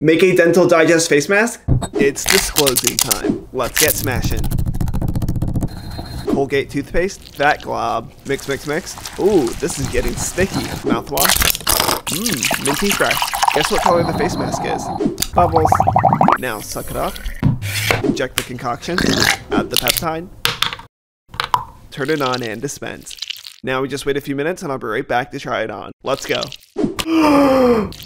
Make a Dental Digest face mask? It's disclosing time. Let's get smashing. Colgate toothpaste, that glob. Mix, mix, mix. Ooh, this is getting sticky. Mouthwash. Mmm, minty fresh. Guess what color the face mask is? Bubbles. Now suck it up. Inject the concoction. Add the peptide. Turn it on and dispense. Now we just wait a few minutes and I'll be right back to try it on. Let's go.